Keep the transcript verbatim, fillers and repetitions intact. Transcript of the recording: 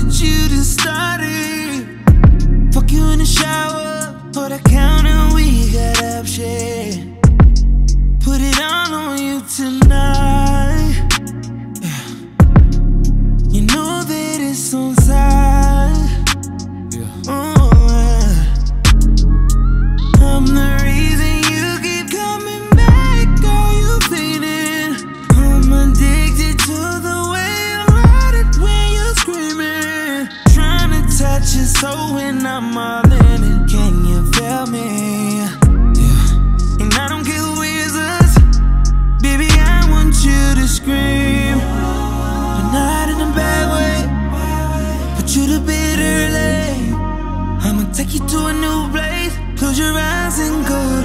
wanted you to start it. Fuck you in the shower, or the counter, we got option. Put it all on you tonight. Yeah. You know that it's on side. Yeah. Oh, yeah. I'm the reason you keep coming back. Are you feeling? I'm addicted to the way you ride it when you're screaming. Trying to touch your soul when I'm all in it. Can you feel me? Yeah. And I don't care who is us. Baby, I want you to scream, but not in a bad way. Put you to bed early. I'ma take you to a new place. Close your eyes and go